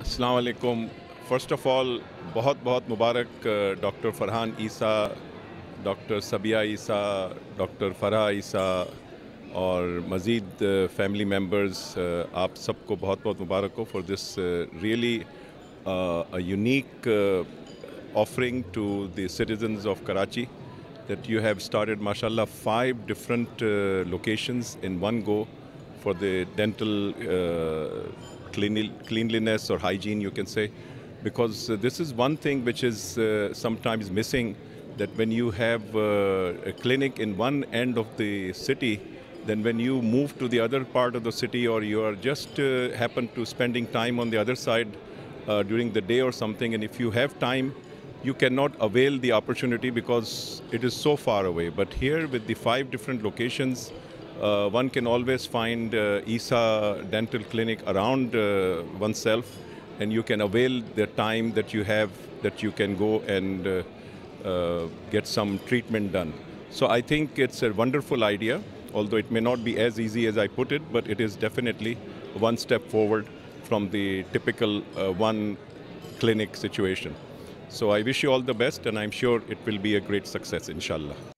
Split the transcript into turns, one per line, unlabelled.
अस्सलाम वालेकुम। First of all बहुत बहुत मुबारक doctor Farhan Isa, doctor Sabia Isa, doctor Farah Isa और मज़ीद फ़ैमिली मेंबर्स, आप सबको बहुत बहुत मुबारक हो for this really a unique offering to the citizens of Karachi that you have started, mashallah, 5 different locations in one go for the dental cleanliness or hygiene, you can say. Because this is one thing which is sometimes missing, that when you have a clinic in one end of the city, then when you move to the other part of the city, or you are just happen to spending time on the other side during the day or something, and if you have time, you cannot avail the opportunity because it is so far away. But here with the 5 different locations, one can always find Isa Dental Clinic around oneself, and you can avail the time that you have, that you can go and get some treatment done. So I think it's a wonderful idea, although it may not be as easy as I put it, but it is definitely one step forward from the typical one clinic situation. So I wish you all the best, and I'm sure it will be a great success, inshallah.